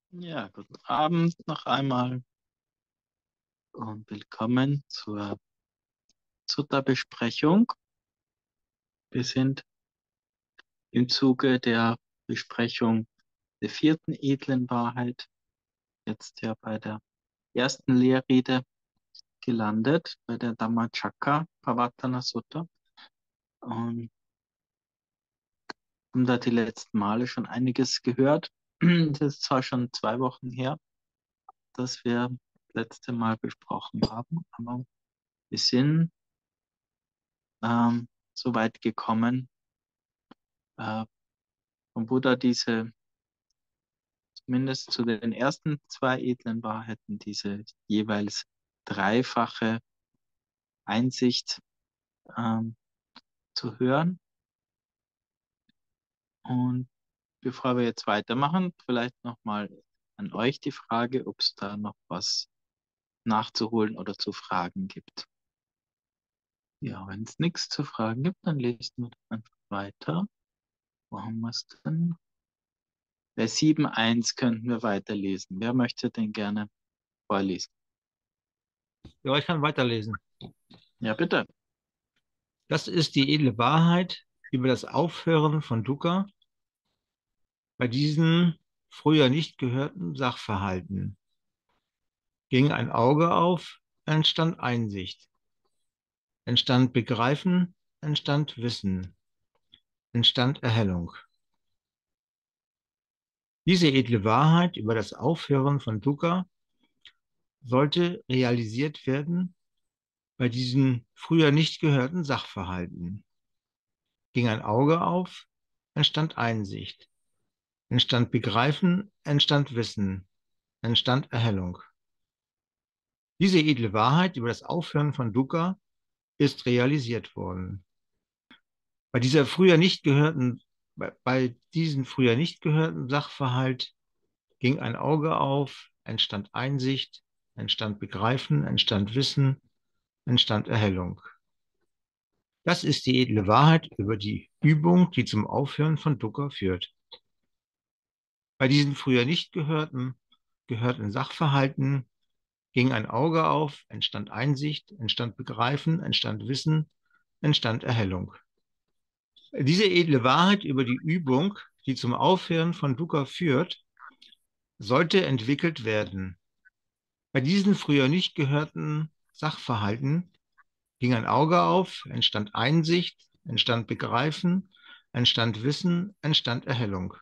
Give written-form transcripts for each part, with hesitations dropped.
Ja, guten Abend noch einmal und willkommen zur Sutta-Besprechung. Wir sind im Zuge der Besprechung der vierten edlen Wahrheit jetzt ja bei der ersten Lehrrede gelandet, bei der Dhammacakkappavattana Sutta. Und haben da die letzten Male schon einiges gehört. Das ist zwar schon 2 Wochen her, dass wir das letzte Mal besprochen haben, aber wir sind so weit gekommen, äh, vom Buddha diese, zumindest zu den ersten 2 edlen Wahrheiten, diese jeweils dreifache Einsicht ähm, zu hören. Und bevor wir jetzt weitermachen, vielleicht nochmal an euch die Frage, ob es da noch was nachzuholen oder zu fragen gibt. Ja, wenn es nichts zu fragen gibt, dann lesen wir einfach weiter. Wo haben wir es denn? Bei 7.1 könnten wir weiterlesen. Wer möchte denn gerne vorlesen? Ja, ich kann weiterlesen. Ja, bitte. Das ist die edle Wahrheit über das Aufhören von Dukkha bei diesen früher nicht gehörten Sachverhalten. Ging ein Auge auf, entstand Einsicht, entstand Begreifen, entstand Wissen, entstand Erhellung. Diese edle Wahrheit über das Aufhören von Dukkha sollte realisiert werden bei diesen früher nicht gehörten Sachverhalten. Ging ein Auge auf, entstand Einsicht, entstand Begreifen, entstand Wissen, entstand Erhellung. Diese edle Wahrheit über das Aufhören von Dukkha ist realisiert worden. Bei dieser früher nicht gehörten, bei diesem früher nicht gehörten Sachverhalt ging ein Auge auf, entstand Einsicht, entstand Begreifen, entstand Wissen, entstand Erhellung. Das ist die edle Wahrheit über die Übung, die zum Aufhören von Dukkha führt. Bei diesen früher nicht gehörten Sachverhalten ging ein Auge auf, entstand Einsicht, entstand Begreifen, entstand Wissen, entstand Erhellung. Diese edle Wahrheit über die Übung, die zum Aufhören von Dukkha führt, sollte entwickelt werden. Bei diesen früher nicht gehörten Sachverhalten ging ein Auge auf, entstand Einsicht, entstand Begreifen, entstand Wissen, entstand Erhellung.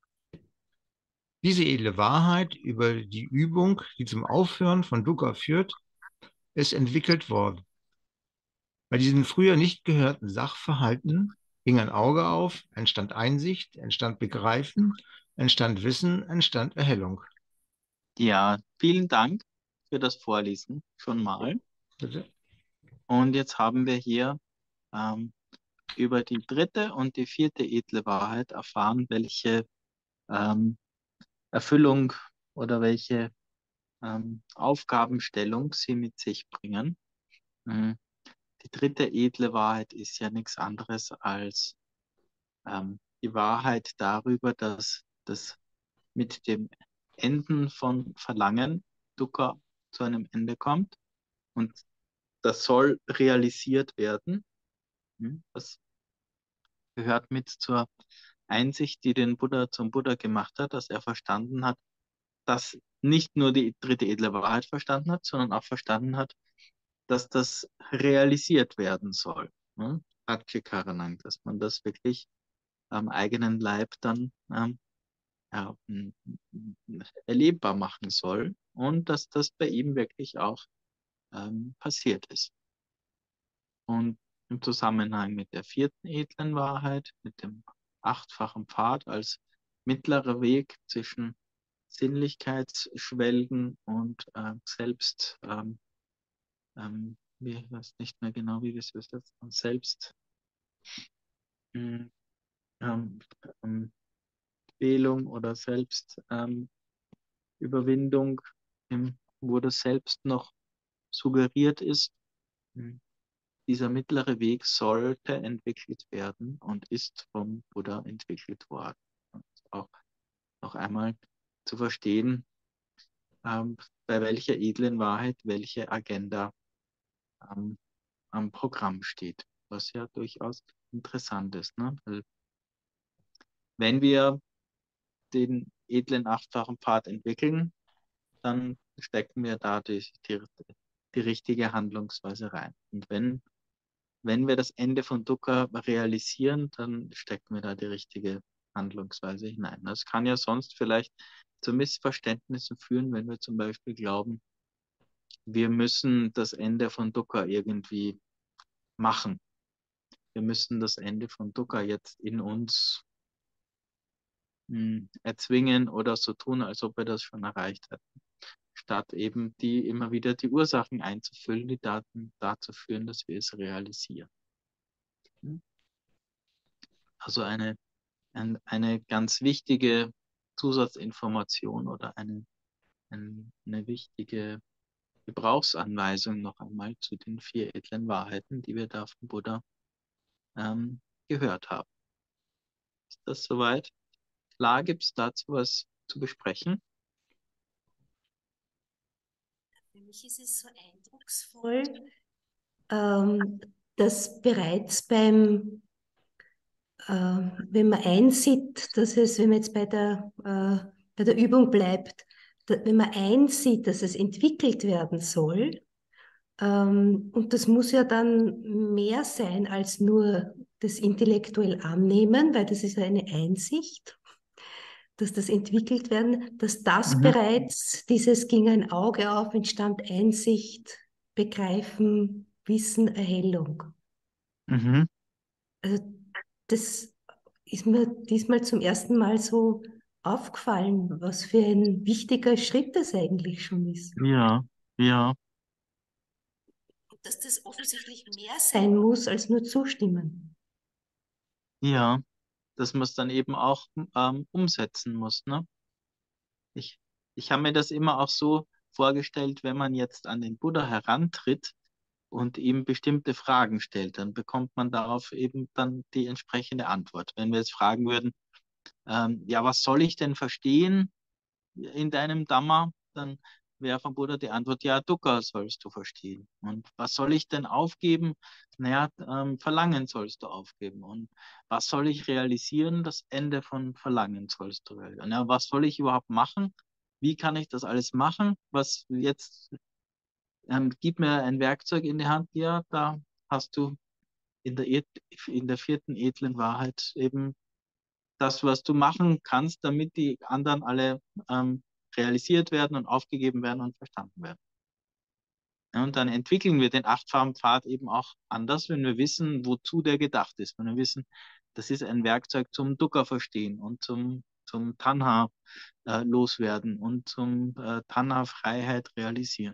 Diese edle Wahrheit über die Übung, die zum Aufhören von Dukkha führt, ist entwickelt worden. Bei diesen früher nicht gehörten Sachverhalten ging ein Auge auf, entstand Einsicht, entstand Begreifen, entstand Wissen, entstand Erhellung. Ja, vielen Dank für das Vorlesen schon mal. Bitte? Und jetzt haben wir hier ähm, über die dritte und die vierte edle Wahrheit erfahren, welche ähm, Erfüllung oder welche Aufgabenstellung sie mit sich bringen. Mhm. Die dritte edle Wahrheit ist ja nichts anderes als die Wahrheit darüber, dass das mit dem Enden von Verlangen Dukkha zu einem Ende kommt. Und das soll realisiert werden. Das gehört mit zur Einsicht, die den Buddha zum Buddha gemacht hat, dass er verstanden hat, dass nicht nur die dritte edle Wahrheit verstanden hat, sondern auch verstanden hat, dass das realisiert werden soll. Satchikaranang, dass man das wirklich am eigenen Leib dann ja, erlebbar machen soll und dass das bei ihm wirklich auch passiert ist. Und im Zusammenhang mit der vierten edlen Wahrheit, mit dem achtfachen Pfad als mittlerer Weg zwischen Sinnlichkeitsschwelgen und selbst, ich weiß nicht mehr genau, wie wir es übersetzt haben, selbst mh, ähm, ähm, Quälung oder Selbstüberwindung, wo das Selbst noch suggeriert ist. Mh, Dieser mittlere Weg sollte entwickelt werden und ist vom Buddha entwickelt worden. Und auch noch einmal zu verstehen, bei welcher edlen Wahrheit welche Agenda am am Programm steht, was ja durchaus interessant ist, ne? Weil wenn wir den edlen achtfachen Pfad entwickeln, dann stecken wir da die richtige Handlungsweise rein. Und wenn wir das Ende von Dukkha realisieren, dann stecken wir da die richtige Handlungsweise hinein. Das kann ja sonst vielleicht zu Missverständnissen führen, wenn wir zum Beispiel glauben, wir müssen das Ende von Dukkha irgendwie machen. Wir müssen das Ende von Dukkha jetzt in uns erzwingen oder so tun, als ob wir das schon erreicht hätten, statt eben immer wieder die Ursachen einzufüllen, die Daten dazu führen, dass wir es realisieren. Also eine ganz wichtige Zusatzinformation oder eine wichtige Gebrauchsanweisung noch einmal zu den 4 edlen Wahrheiten, die wir da vom Buddha ähm, gehört haben. Ist das soweit? Klar, gibt es dazu was zu besprechen? Für mich ist es so eindrucksvoll, dass bereits wenn man einsieht, wenn man jetzt bei der Übung bleibt, wenn man einsieht, dass es entwickelt werden soll, und das muss ja dann mehr sein als nur das intellektuell annehmen, weil das ist ja eine Einsicht, dass das entwickelt werden, dass das Mhm. bereits ging ein Auge auf, entstand Einsicht, Begreifen, Wissen, Erhellung. Mhm. Also das ist mir diesmal zum ersten Mal so aufgefallen, was für ein wichtiger Schritt das eigentlich schon ist. Ja, ja, Dass das offensichtlich mehr sein muss als nur zustimmen. ja, dass man es dann eben auch umsetzen muss, ne? Ich, ich habe mir das immer auch so vorgestellt, wenn man jetzt an den Buddha herantritt und ihm bestimmte Fragen stellt, dann bekommt man darauf eben dann die entsprechende Antwort. Wenn wir jetzt fragen würden, ja, was soll ich denn verstehen in deinem Dhamma? Dann wäre vom Buddha die Antwort, ja, Dukkha sollst du verstehen. Und was soll ich denn aufgeben? Naja, Verlangen sollst du aufgeben. Und was soll ich realisieren? Das Ende von Verlangen sollst du realisieren. Ja, was soll ich überhaupt machen? Wie kann ich das alles machen? Was jetzt, gib mir ein Werkzeug in die Hand. Ja, da hast du in der 4. edlen Wahrheit eben das, was du machen kannst, damit die anderen alle realisiert werden und aufgegeben werden und verstanden werden. Ja, und dann entwickeln wir den 8-fachen Pfad eben auch anders, wenn wir wissen, wozu der gedacht ist. Wenn wir wissen, das ist ein Werkzeug zum Dukkha verstehen und zum Tanha loswerden und zum Tanha-Freiheit realisieren.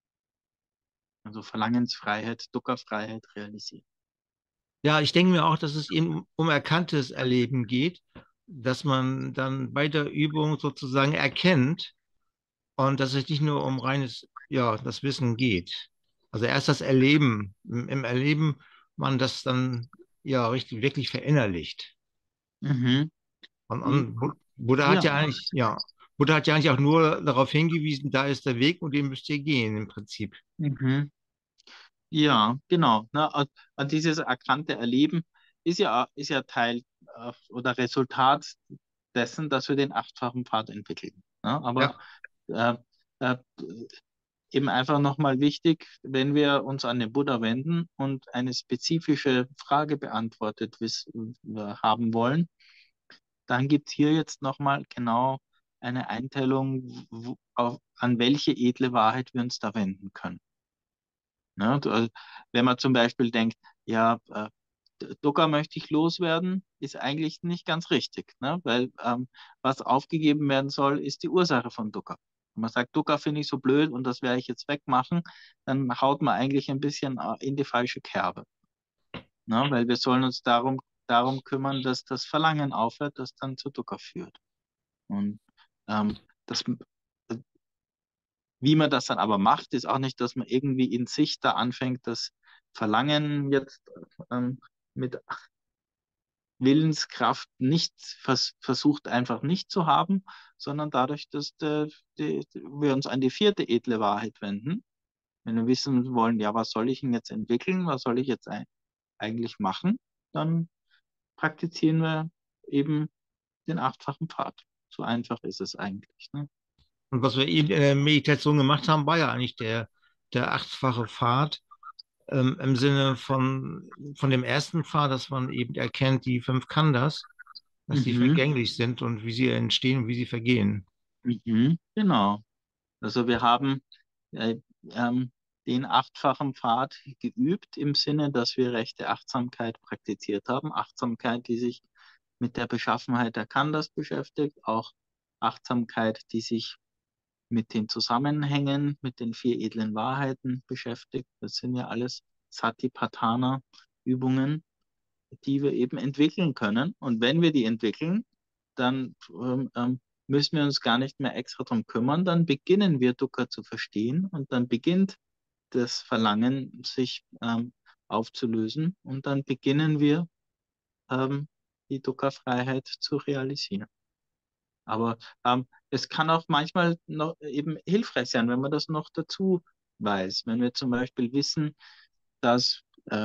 Also Verlangensfreiheit, Dukkha-Freiheit realisieren. Ja, ich denke mir auch, dass es eben um erkanntes Erleben geht, dass man dann bei der Übung sozusagen erkennt und dass es nicht nur um reines, ja, das Wissen geht. Also erst das Erleben, im Erleben man das dann ja richtig, wirklich verinnerlicht. Mhm. Und Buddha hat Ja. ja eigentlich, ja, Buddha hat ja eigentlich auch nur darauf hingewiesen, da ist der Weg und den müsst ihr gehen im Prinzip. Mhm. Ja, genau. Ne, und dieses erkannte Erleben ist ja Teil oder Resultat dessen, dass wir den 8-fachen Pfad entwickeln. Ne? Aber Ja. äh, äh, eben einfach nochmal wichtig, wenn wir uns an den Buddha wenden und eine spezifische Frage beantwortet haben wollen, dann gibt es hier jetzt nochmal genau eine Einteilung, an welche edle Wahrheit wir uns da wenden können. Ne? Wenn man zum Beispiel denkt, ja, Dukkha möchte ich loswerden, ist eigentlich nicht ganz richtig, ne? Weil was aufgegeben werden soll, ist die Ursache von Dukkha. Wenn man sagt, Dukkha finde ich so blöd und das werde ich jetzt wegmachen, dann haut man eigentlich ein bisschen in die falsche Kerbe. Ne? Weil wir sollen uns darum kümmern, dass das Verlangen aufhört, das dann zu Dukkha führt. Und das wie man das dann aber macht, ist auch nicht, dass man irgendwie in sich da anfängt, das Verlangen jetzt mit Willenskraft nicht versucht einfach nicht zu haben, sondern dadurch, dass wir uns an die vierte edle Wahrheit wenden. Wenn wir wissen wollen, ja, was soll ich denn jetzt entwickeln, was soll ich jetzt eigentlich machen, dann praktizieren wir eben den achtfachen Pfad. So einfach ist es eigentlich. Ne? Und was wir eben in der Meditation gemacht haben, war ja eigentlich der achtfache Pfad, im Sinne von dem ersten Pfad, dass man eben erkennt, die fünf Khandhas, dass sie Mhm, vergänglich sind und wie sie entstehen und wie sie vergehen. genau. Also wir haben äh, ähm, den achtfachen Pfad geübt im Sinne, dass wir rechte Achtsamkeit praktiziert haben. Achtsamkeit, die sich mit der Beschaffenheit der Khandhas beschäftigt, auch Achtsamkeit, die sich mit den Zusammenhängen, mit den vier edlen Wahrheiten beschäftigt. Das sind ja alles Satipatthana-Übungen, die wir eben entwickeln können. Und wenn wir die entwickeln, dann müssen wir uns gar nicht mehr extra drum kümmern. Dann beginnen wir Dukkha zu verstehen und dann beginnt das Verlangen sich aufzulösen und dann beginnen wir ähm, die Dukkha-Freiheit zu realisieren. Aber es kann auch manchmal noch eben hilfreich sein, wenn man das noch dazu weiß. Wenn wir zum Beispiel wissen, dass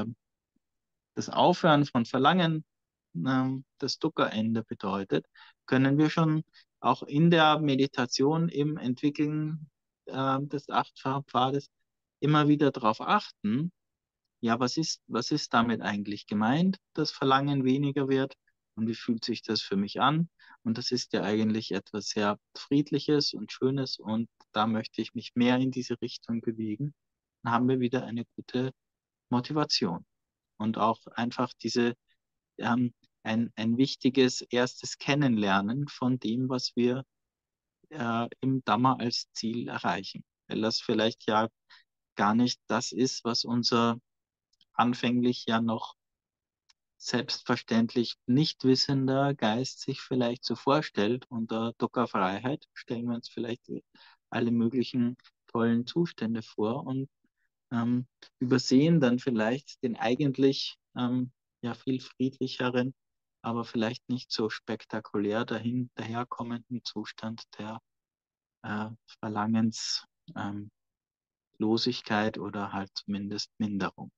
das Aufhören von Verlangen das Dukkha-Ende bedeutet, können wir schon auch in der Meditation im Entwickeln des achtfachen Pfades immer wieder darauf achten, ja, was ist damit eigentlich gemeint, dass Verlangen weniger wird und wie fühlt sich das für mich an? Und das ist ja eigentlich etwas sehr Friedliches und Schönes und da möchte ich mich mehr in diese Richtung bewegen. Dann haben wir wieder eine gute Motivation und auch einfach ähm, ein wichtiges erstes Kennenlernen von dem, was wir im Dhamma als Ziel erreichen. Weil das vielleicht ja gar nicht das ist, was unser anfänglich ja noch selbstverständlich nicht wissender Geist sich vielleicht so vorstellt. Unter Dukkha-Freiheit stellen wir uns vielleicht alle möglichen tollen Zustände vor und ähm, übersehen dann vielleicht den eigentlich ja viel friedlicheren, aber vielleicht nicht so spektakulär daherkommenden Zustand der Verlangenslosigkeit oder halt zumindest Minderung.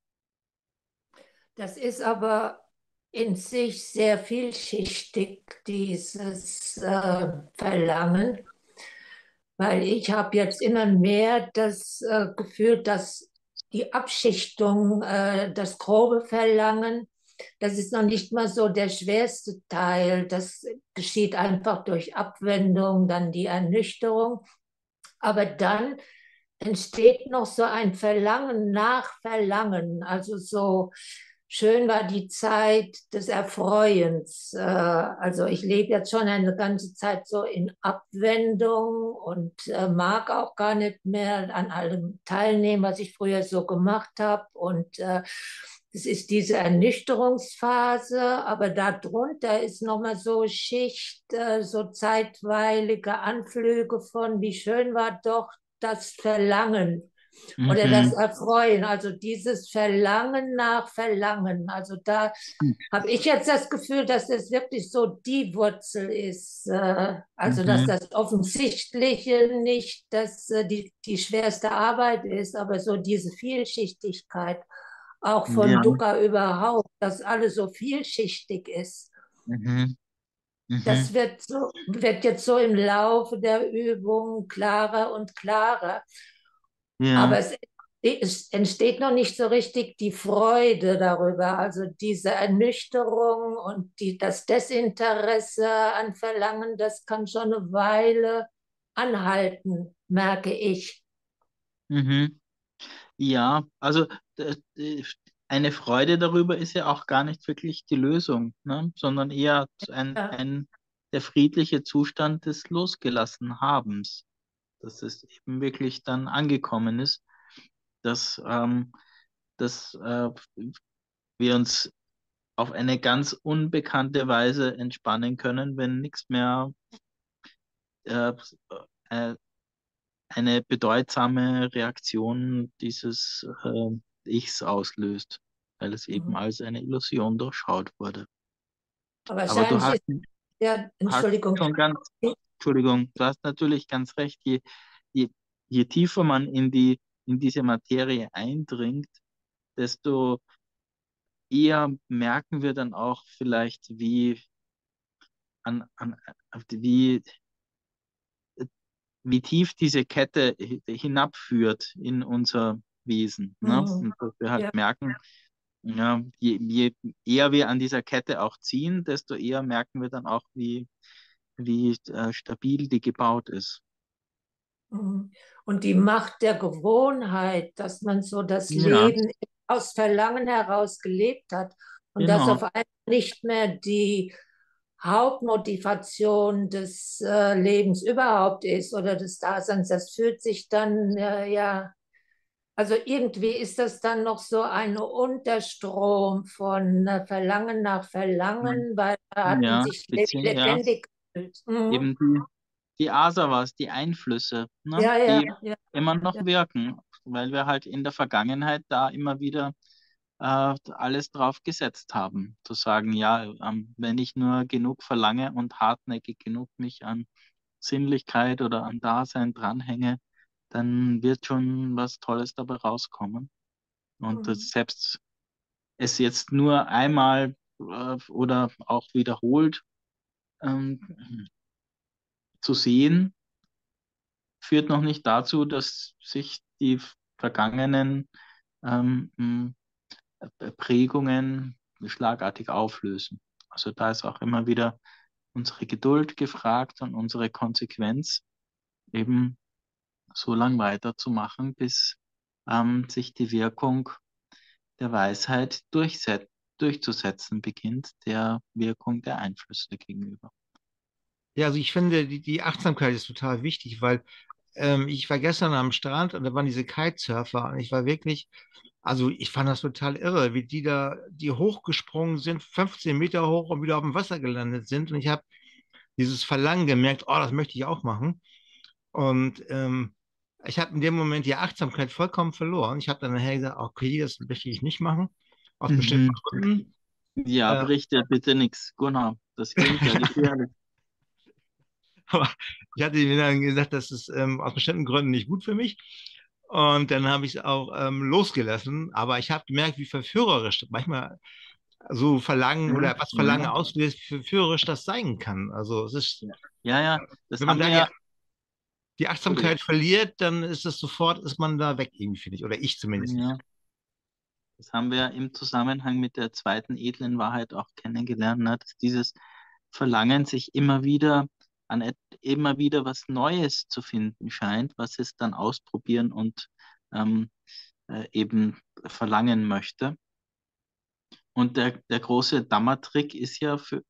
Das ist aber in sich sehr vielschichtig, dieses Verlangen, weil ich habe jetzt immer mehr das Gefühl, dass die Abschichtung, das grobe Verlangen, das ist noch nicht mal so der schwerste Teil. Das geschieht einfach durch Abwendung, dann die Ernüchterung. Aber dann entsteht noch so ein Verlangen nach Verlangen. Also so schön war die Zeit des Erfreuens. Also ich lebe jetzt schon eine ganze Zeit so in Abwendung und mag auch gar nicht mehr an allem teilnehmen, was ich früher so gemacht habe. Und es ist diese Ernüchterungsphase, aber darunter ist nochmal so Schicht, so zeitweilige Anflüge von, wie schön war doch das Verlangen oder das Mhm. Erfreuen, also dieses Verlangen nach Verlangen. Also da habe ich jetzt das Gefühl, dass das wirklich so die Wurzel ist. Also dass Mhm. das Offensichtliche nicht die schwerste Arbeit ist, aber so diese Vielschichtigkeit, auch von Ja. Dukkha überhaupt, dass alles so vielschichtig ist. Mhm. Mhm. Das wird jetzt so im Laufe der Übung klarer und klarer. Aber Ja. es entsteht noch nicht so richtig die Freude darüber. Also diese Ernüchterung und das Desinteresse an Verlangen, das kann schon eine Weile anhalten, merke ich. Mhm. Ja, also eine Freude darüber ist ja auch gar nicht wirklich die Lösung, ne? Sondern eher Ja. der friedliche Zustand des Losgelassenhabens, dass es eben wirklich dann angekommen ist, dass, dass wir uns auf eine ganz unbekannte Weise entspannen können, wenn nichts mehr äh, äh, eine bedeutsame Reaktion dieses Ichs auslöst, weil es eben Mhm. als eine Illusion durchschaut wurde. Aber Aber du wahrscheinlich hast, ist ja, hast Entschuldigung, schon ganz, Entschuldigung, du hast natürlich ganz recht, je, je tiefer man in diese Materie eindringt, desto eher merken wir dann auch vielleicht, an, wie, wie tief diese Kette hinabführt in unser Wesen. Ne? mhm. Und dass wir halt Ja, merken, ja, je eher wir an dieser Kette auch ziehen, desto eher merken wir dann auch, wie stabil die gebaut ist. mhm. Und die Macht der Gewohnheit, dass man so das Ja, Leben aus Verlangen heraus gelebt hat und das genau. auf einmal nicht mehr die Hauptmotivation des Lebens überhaupt ist oder des Daseins, das fühlt sich dann, ja, also irgendwie ist das dann noch so ein Unterstrom von Verlangen nach Verlangen, weil da hat man Ja, sich ja, lebendig gefühlt. Mhm. eben die Asawas, die Einflüsse, ne, Ja, ja, die ja, immer noch ja. wirken, weil wir halt in der Vergangenheit da immer wieder alles drauf gesetzt haben. Zu sagen, ja, wenn ich nur genug verlange und hartnäckig genug mich an Sinnlichkeit oder an Dasein dranhänge, dann wird schon was Tolles dabei rauskommen. Und das Mhm. selbst es jetzt nur einmal oder auch wiederholt zu sehen, führt noch nicht dazu, dass sich die vergangenen ähm, Prägungen schlagartig auflösen. Also da ist auch immer wieder unsere Geduld gefragt und unsere Konsequenz, eben so lange weiterzumachen, bis sich die Wirkung der Weisheit durchzusetzen beginnt, der Wirkung der Einflüsse gegenüber. Ja, also ich finde, die Achtsamkeit ist total wichtig, weil ich war gestern am Strand und da waren diese Kitesurfer und ich war wirklich, also ich fand das total irre, wie die hochgesprungen sind, 15 Meter hoch und wieder auf dem Wasser gelandet sind. Und ich habe dieses Verlangen gemerkt, oh, das möchte ich auch machen. Und ich habe in dem Moment die Achtsamkeit vollkommen verloren. Ich habe dann nachher gesagt, okay, das möchte ich nicht machen, aus bestimmten Mhm. Gründen. Ja, Äh, berichte bitte nichts. Genau, das klingt ja gefährlich. Aber ich hatte mir dann gesagt, das ist aus bestimmten Gründen nicht gut für mich. Und dann habe ich es auch losgelassen. Aber ich habe gemerkt, wie verführerisch manchmal so Verlangen Mhm. oder was Verlangen Ja, auslöst, wie verführerisch das sein kann. Also es ist, ja, ja, ja, das wenn man haben da wir ja, die Entschuldige, Achtsamkeit verliert, dann ist es sofort, ist man da weg irgendwie, finde ich. Oder ich zumindest. ja, das haben wir ja im Zusammenhang mit der zweiten edlen Wahrheit auch kennengelernt, ne? Dass dieses Verlangen sich immer wieder was Neues zu finden scheint, was es dann ausprobieren und ähm, eben verlangen möchte. Und der große Dhamma-Trick ist ja für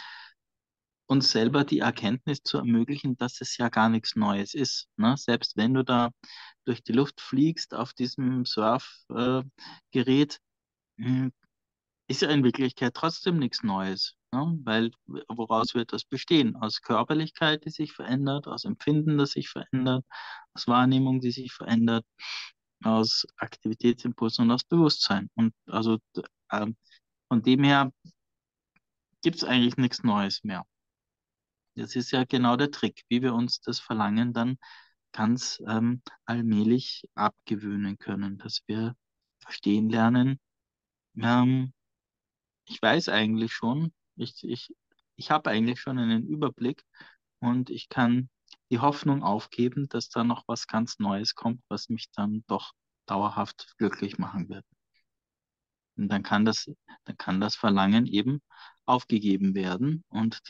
uns selber die Erkenntnis zu ermöglichen, dass es ja gar nichts Neues ist. Ne? Selbst wenn du da durch die Luft fliegst auf diesem Surfgerät, ist ja in Wirklichkeit trotzdem nichts Neues. Ne? Weil woraus wird das bestehen? Aus Körperlichkeit, die sich verändert, aus Empfinden, das sich verändert, aus Wahrnehmung, die sich verändert, aus Aktivitätsimpulsen und aus Bewusstsein. Und also von dem her gibt es eigentlich nichts Neues mehr. Das ist ja genau der Trick, wie wir uns das Verlangen dann ganz allmählich abgewöhnen können, dass wir verstehen lernen, ähm, ich weiß eigentlich schon, ich habe eigentlich schon einen Überblick und ich kann die Hoffnung aufgeben, dass da noch was ganz Neues kommt, was mich dann doch dauerhaft glücklich machen wird. Und dann kann das Verlangen eben aufgegeben werden und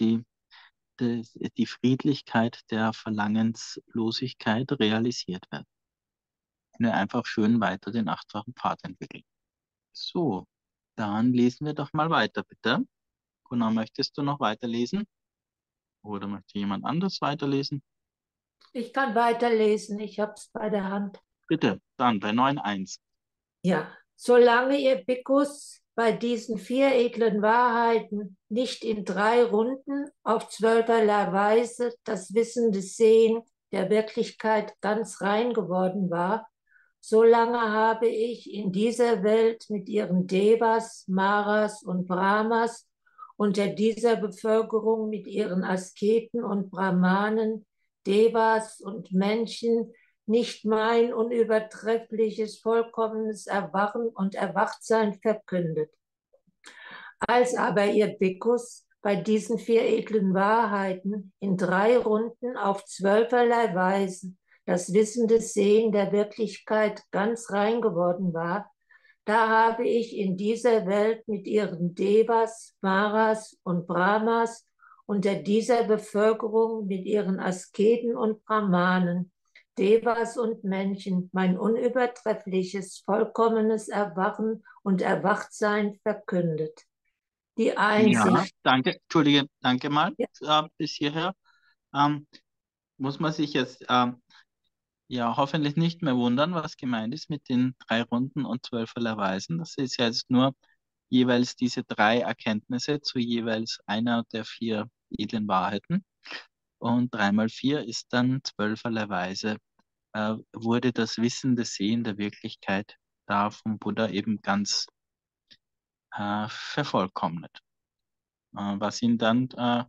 die Friedlichkeit der Verlangenslosigkeit realisiert werden. Wenn wir einfach schön weiter den achtfachen Pfad entwickeln. So, dann lesen wir doch mal weiter, bitte. Gunnar, möchtest du noch weiterlesen? Oder möchte jemand anderes weiterlesen? Ich kann weiterlesen, ich habe es bei der Hand. Bitte, dann bei 9.1. Ja, solange ihr Bhikkhus bei diesen vier edlen Wahrheiten nicht in drei Runden auf zwölferlei Weise das Wissen des Sehen der Wirklichkeit ganz rein geworden war, solange habe ich in dieser Welt mit ihren Devas, Maras und Brahmas unter dieser Bevölkerung mit ihren Asketen und Brahmanen, Devas und Menschen nicht mein unübertreffliches, vollkommenes Erwachen und Erwachtsein verkündet. Als aber ihr Bhikkhus bei diesen 4 edlen Wahrheiten in 3 Runden auf 12erlei Weisen das wissende Sehen der Wirklichkeit ganz rein geworden war, da habe ich in dieser Welt mit ihren Devas, Maras und Brahmas unter dieser Bevölkerung mit ihren Asketen und Brahmanen, Devas und Menschen mein unübertreffliches, vollkommenes Erwachen und Erwachtsein verkündet. Die Ja, Einsicht, danke. Entschuldige, danke mal ja, bis hierher. Muss man sich jetzt ja hoffentlich nicht mehr wundern, was gemeint ist mit den 3 Runden und 12erlei Weisen. Das ist ja jetzt nur jeweils diese 3 Erkenntnisse zu jeweils einer der 4 edlen Wahrheiten. Und 3 mal 4 ist dann 12erlei Weise, wurde das wissende Sehen der Wirklichkeit da vom Buddha eben ganz vervollkommnet. Was ihn dann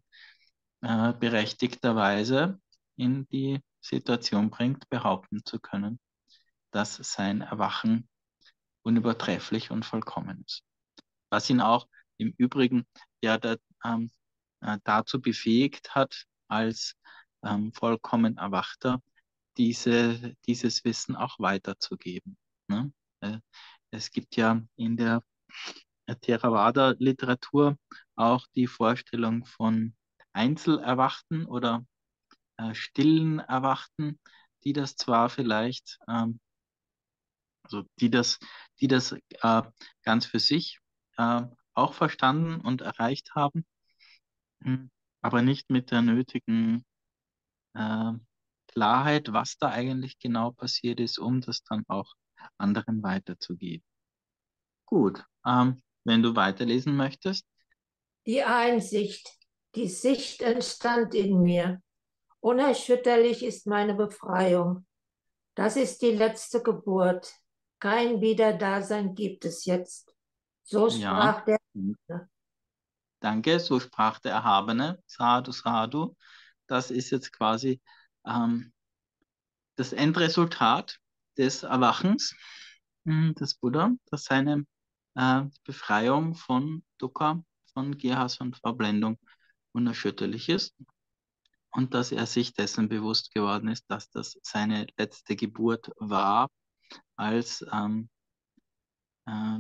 berechtigterweise in die Situation bringt, behaupten zu können, dass sein Erwachen unübertrefflich und vollkommen ist. Was ihn auch im Übrigen ja dazu befähigt hat, als vollkommen Erwachter dieses Wissen auch weiterzugeben. Ne? Es gibt ja in der Theravada-Literatur auch die Vorstellung von Einzelerwachten oder stillen Erwachten, die das zwar vielleicht, also die das ganz für sich auch verstanden und erreicht haben, aber nicht mit der nötigen äh, Klarheit, was da eigentlich genau passiert ist, um das dann auch anderen weiterzugeben. Gut, wenn du weiterlesen möchtest. die Einsicht, die Sicht entstand in mir. Unerschütterlich ist meine Befreiung. Das ist die letzte Geburt. Kein Wiederdasein gibt es jetzt. So Ja, sprach der. danke, so sprach der Erhabene, Sadhu, Sadhu. Das ist jetzt quasi ähm, das Endresultat des Erwachens des Buddha, dass seine Befreiung von Dukkha, von Gehas und Verblendung unerschütterlich ist und dass er sich dessen bewusst geworden ist, dass das seine letzte Geburt war als äh,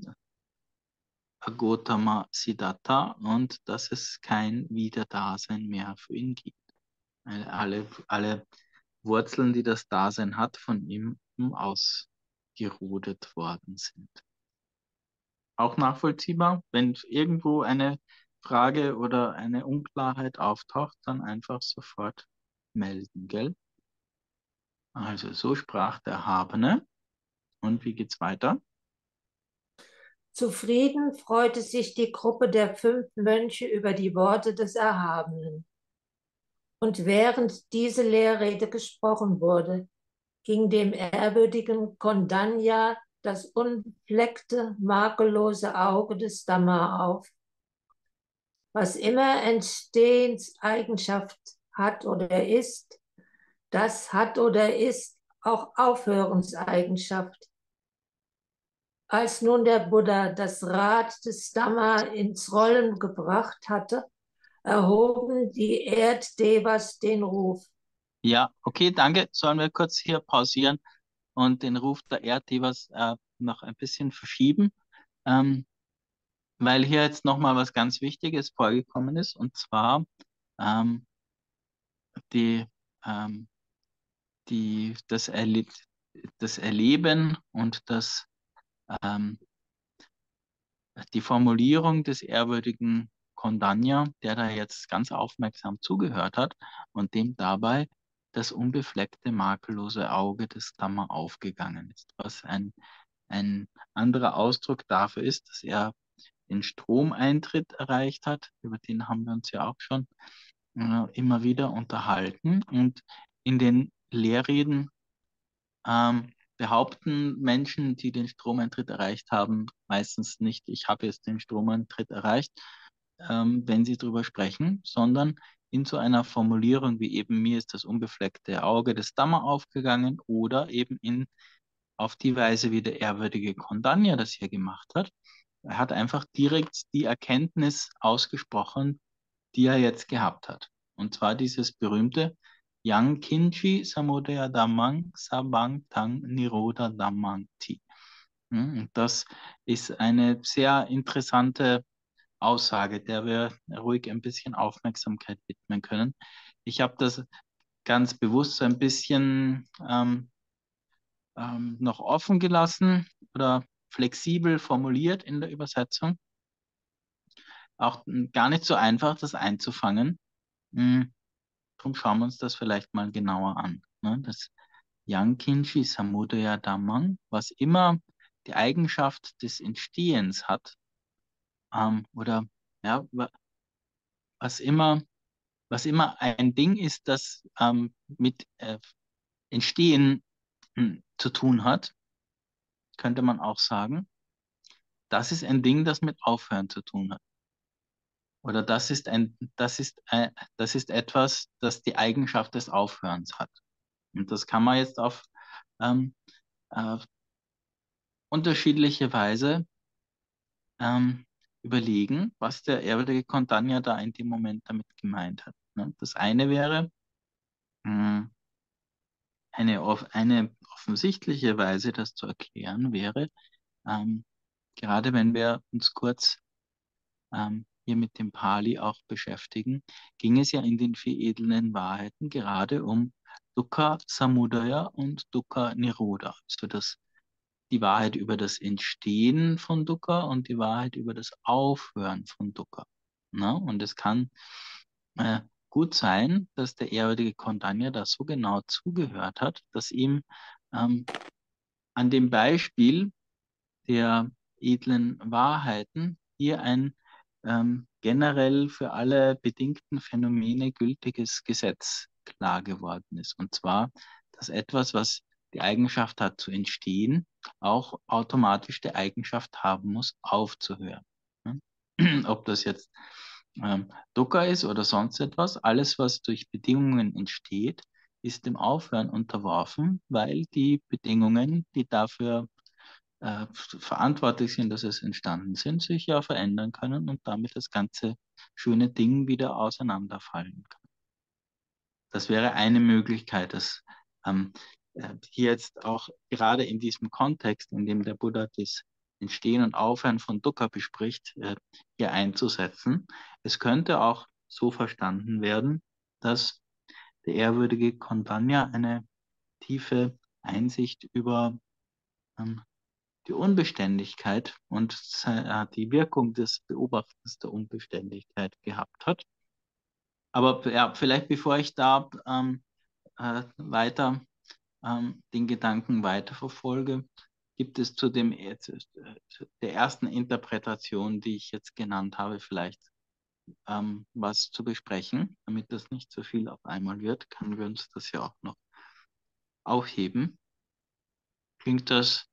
Gautama Siddhartha und dass es kein Wiederdasein mehr für ihn gibt. Alle Wurzeln, die das Dasein hat, von ihm ausgerodet worden sind. Auch nachvollziehbar, wenn irgendwo eine Frage oder eine Unklarheit auftaucht, dann einfach sofort melden, gell? Also so sprach der Erhabene. Und wie geht's weiter? Zufrieden freute sich die Gruppe der 5 Mönche über die Worte des Erhabenen. Und während diese Lehrrede gesprochen wurde, ging dem ehrwürdigen Kondanya das unbefleckte, makellose Auge des Dhamma auf. Was immer Entstehenseigenschaft hat oder ist, das hat oder ist auch Aufhörenseigenschaft. Als nun der Buddha das Rad des Dhamma ins Rollen gebracht hatte, erhoben die Erddevas den Ruf. Ja, okay, danke. Sollen wir kurz hier pausieren und den Ruf der Erddevas noch ein bisschen verschieben? Weil hier jetzt nochmal was ganz Wichtiges vorgekommen ist, und zwar ähm, die, ähm, das Erleben und ähm, die Formulierung des ehrwürdigen Kondanya, der da jetzt ganz aufmerksam zugehört hat und dem dabei das unbefleckte, makellose Auge des Dhamma aufgegangen ist, was ein anderer Ausdruck dafür ist, dass er den Stromeintritt erreicht hat. Über den haben wir uns ja auch schon immer wieder unterhalten. Und in den Lehrreden behaupten Menschen, die den Stromeintritt erreicht haben, meistens nicht, ich habe jetzt den Stromeintritt erreicht, wenn sie darüber sprechen, sondern in so einer Formulierung wie eben mir ist das unbefleckte Auge des Dhamma aufgegangen oder eben auf die Weise, wie der ehrwürdige Kondanja das hier gemacht hat. Er hat einfach direkt die Erkenntnis ausgesprochen, die er jetzt gehabt hat. Und zwar dieses berühmte Yang Kinchi Samudaya Dhammang Sabang Tang Nirodha Dhammang Ti. Und das ist eine sehr interessante Aussage, der wir ruhig ein bisschen Aufmerksamkeit widmen können. Ich habe das ganz bewusst so ein bisschen noch offen gelassen oder flexibel formuliert in der Übersetzung. Auch gar nicht so einfach, das einzufangen. Darum schauen wir uns das vielleicht mal genauer an. Ne? Das Yang Kinchi Samudaya Dhammang, was immer die Eigenschaft des Entstehens hat, oder ja, was immer ein Ding ist, das mit Entstehen zu tun hat, könnte man auch sagen, das ist ein Ding, das mit Aufhören zu tun hat. Oder das ist etwas, das die Eigenschaft des Aufhörens hat. Und das kann man jetzt auf ähm, äh, unterschiedliche Weise überlegen, was der ehrwürdige Kontanya da in dem Moment damit gemeint hat. Ne? Das eine wäre, mh, eine offensichtliche Weise, das zu erklären, wäre, gerade wenn wir uns kurz hier mit dem Pali auch beschäftigen, ging es ja in den vier edlen Wahrheiten gerade um Dukkha Samudaya und Dukkha Nirodha. Also die Wahrheit über das Entstehen von Dukkha und die Wahrheit über das Aufhören von Dukkha. Na? Und es kann äh, gut sein, dass der ehrwürdige Kondanya da so genau zugehört hat, dass ihm an dem Beispiel der edlen Wahrheiten hier ein generell für alle bedingten Phänomene gültiges Gesetz klar geworden ist. Und zwar, dass etwas, was die Eigenschaft hat zu entstehen, auch automatisch die Eigenschaft haben muss, aufzuhören. Ob das jetzt Dukkha ist oder sonst etwas, alles, was durch Bedingungen entsteht, ist dem Aufhören unterworfen, weil die Bedingungen, die dafür verantwortlich sind, dass es entstanden sind, sich ja verändern können und damit das ganze schöne Ding wieder auseinanderfallen kann. Das wäre eine Möglichkeit, das hier jetzt auch gerade in diesem Kontext, in dem der Buddha das Entstehen und Aufhören von Dukkha bespricht, hier einzusetzen. Es könnte auch so verstanden werden, dass der ehrwürdige Kondanya eine tiefe Einsicht über die Unbeständigkeit und die Wirkung des Beobachtens der Unbeständigkeit gehabt hat. Aber ja, vielleicht bevor ich da weiter den Gedanken weiterverfolge, gibt es zu der ersten Interpretation, die ich jetzt genannt habe, vielleicht was zu besprechen. Damit das nicht so viel auf einmal wird, können wir uns das ja auch noch aufheben. Klingt das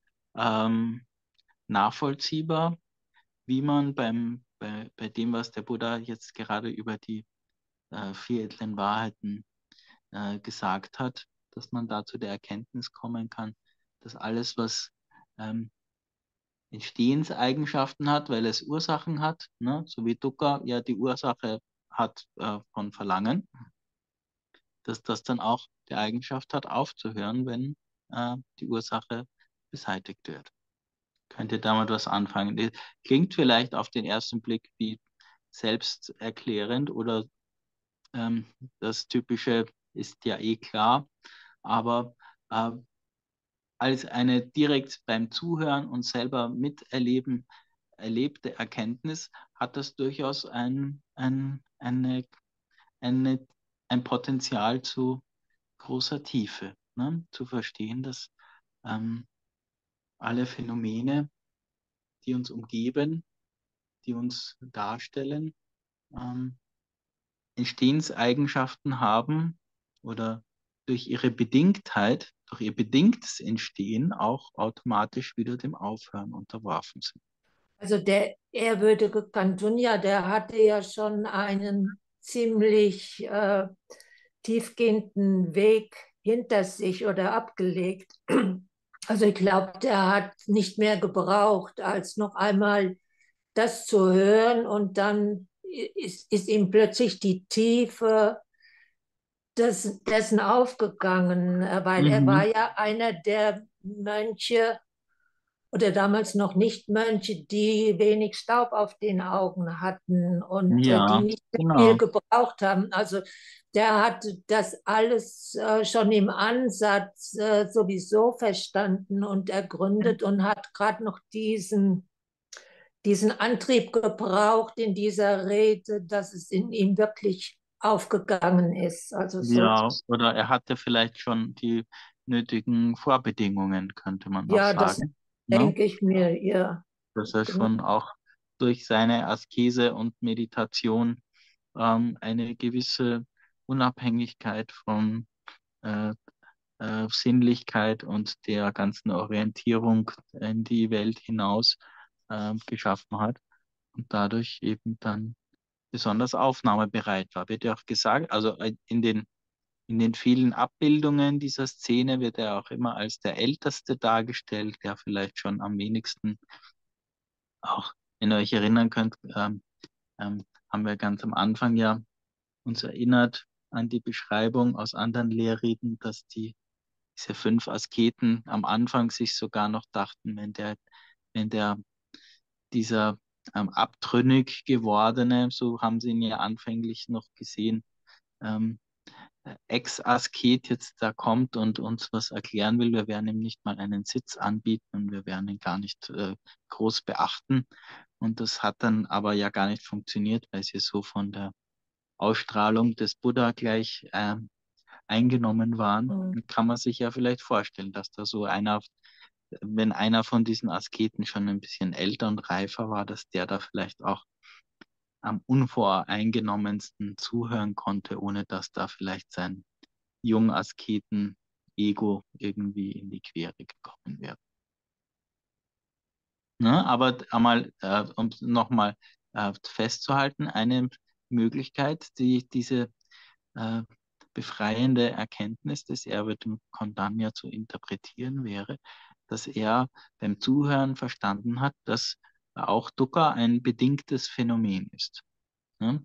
nachvollziehbar, wie man bei dem, was der Buddha jetzt gerade über die vier edlen Wahrheiten gesagt hat, dass man da zu der Erkenntnis kommen kann, dass alles, was Entstehenseigenschaften hat, weil es Ursachen hat, ne, so wie Dukkha ja die Ursache hat von Verlangen, dass das dann auch die Eigenschaft hat, aufzuhören, wenn die Ursache beseitigt wird. Könnt ihr damit was anfangen? Das klingt vielleicht auf den ersten Blick wie selbsterklärend oder das Typische ist ja eh klar, aber als eine direkt beim Zuhören und selber miterleben erlebte Erkenntnis hat das durchaus ein Potenzial zu großer Tiefe, ne? Zu verstehen, dass alle Phänomene, die uns umgeben, die uns darstellen, Entstehenseigenschaften haben oder durch ihre Bedingtheit, durch ihr bedingtes Entstehen auch automatisch wieder dem Aufhören unterworfen sind. Also der ehrwürdige Kantunja, der hatte ja schon einen ziemlich tiefgehenden Weg hinter sich oder abgelegt. Also ich glaube, der hat nicht mehr gebraucht, als noch einmal das zu hören und dann ist ihm plötzlich die Tiefe dessen aufgegangen, weil er war Mhm. ja einer der Mönche oder damals noch nicht Mönche, die wenig Staub auf den Augen hatten und die Ja, nicht sehr viel genau. gebraucht haben. Also der hat das alles schon im Ansatz sowieso verstanden und ergründet und hat gerade noch diesen Antrieb gebraucht in dieser Rede, dass es in ihm wirklich aufgegangen ist. Also so, Ja, oder er hatte vielleicht schon die nötigen Vorbedingungen, könnte man auch ja, das sagen. Ne? denke ich mir, ja, Dass er genau. schon auch durch seine Askese und Meditation eine gewisse Unabhängigkeit von äh, Sinnlichkeit und der ganzen Orientierung in die Welt hinaus geschaffen hat und dadurch eben dann besonders aufnahmebereit war. Wird ja auch gesagt, also in den vielen Abbildungen dieser Szene wird er auch immer als der Älteste dargestellt, der vielleicht schon am wenigsten auch, wenn ihr euch erinnern könnt, haben wir ganz am Anfang ja uns erinnert an die Beschreibung aus anderen Lehrreden, dass diese 5 Asketen am Anfang sich sogar noch dachten, wenn der, dieser abtrünnig gewordene, so haben sie ihn ja anfänglich noch gesehen, ähm, Ex-Asket jetzt da kommt und uns was erklären will, wir werden ihm nicht mal einen Sitz anbieten und wir werden ihn gar nicht groß beachten. Und das hat dann aber ja gar nicht funktioniert, weil sie so von der Ausstrahlung des Buddha gleich eingenommen waren. Mhm. Kann man sich ja vielleicht vorstellen, dass da so einer, wenn einer von diesen Asketen schon ein bisschen älter und reifer war, dass der da vielleicht auch am unvoreingenommensten zuhören konnte, ohne dass da vielleicht sein Jungasketen-Ego irgendwie in die Quere gekommen wäre. Ne? Aber einmal, um nochmal festzuhalten, eine Möglichkeit, diese äh, befreiende Erkenntnis des Ehrwürdigen Kondanya zu interpretieren wäre, dass er beim Zuhören verstanden hat, dass auch Dukkha ein bedingtes Phänomen ist. Ne?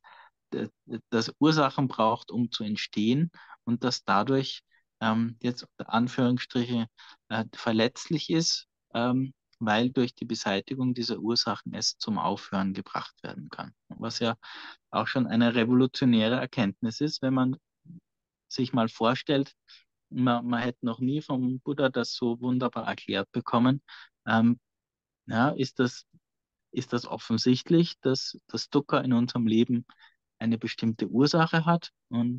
Dass Ursachen braucht, um zu entstehen und dass dadurch jetzt unter Anführungsstriche verletzlich ist, weil durch die Beseitigung dieser Ursachen es zum Aufhören gebracht werden kann. Was ja auch schon eine revolutionäre Erkenntnis ist, wenn man sich mal vorstellt, man hätte noch nie vom Buddha das so wunderbar erklärt bekommen. Ähm, ja, ist das offensichtlich, dass das Dukkha in unserem Leben eine bestimmte Ursache hat und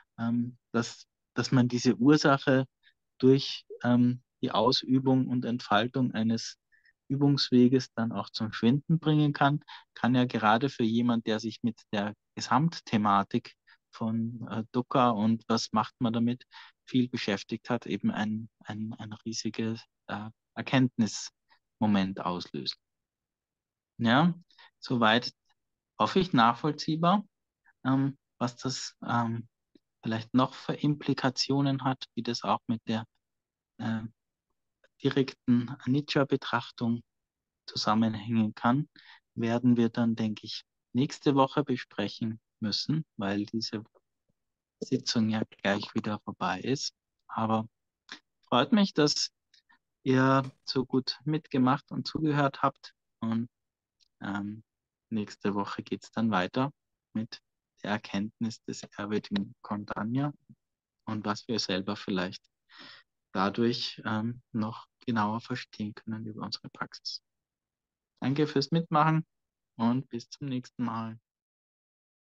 dass man diese Ursache durch die Ausübung und Entfaltung eines Übungsweges dann auch zum Schwinden bringen kann, kann ja gerade für jemand, der sich mit der Gesamtthematik von Dukkha und was macht man damit viel beschäftigt hat, eben ein riesiges Erkenntnismoment auslösen. Ja, soweit hoffe ich nachvollziehbar, was das vielleicht noch für Implikationen hat, wie das auch mit der äh, direkten Anicca-Betrachtung zusammenhängen kann, werden wir dann, denke ich, nächste Woche besprechen müssen, weil diese Sitzung ja gleich wieder vorbei ist. Aber freut mich, dass ihr so gut mitgemacht und zugehört habt. Und ähm, nächste Woche geht es dann weiter mit der Erkenntnis des ehrwürdigen Kondanya und was wir selber vielleicht dadurch noch genauer verstehen können über unsere Praxis. Danke fürs Mitmachen und bis zum nächsten Mal.